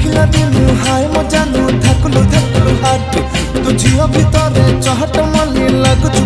देखला दिनु हाय मो जानू धकलु धकलु हाट तू झियो भीतर चहट मली लगु